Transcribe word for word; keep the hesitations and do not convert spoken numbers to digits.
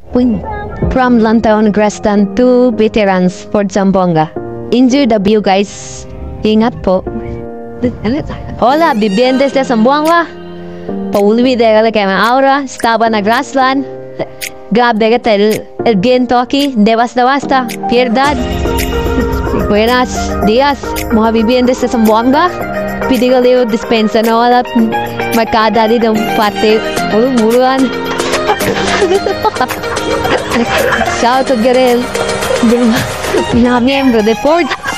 From Lantaon Grestan to Veterans for Zamboanga. Enjoy the view, guys. Ingat po. Hola, vivientes de Zamboanga. Paulwi de la que me ahora estaba en la grassland. Grab de el, el viento aquí, devasta basta, pierdad. Buenos días, mga vivientes de Zamboanga. Pidigaleo dispensa na wala markada di ng pati ulong-uluan. Shout out Garel, mga miyembro de Ford.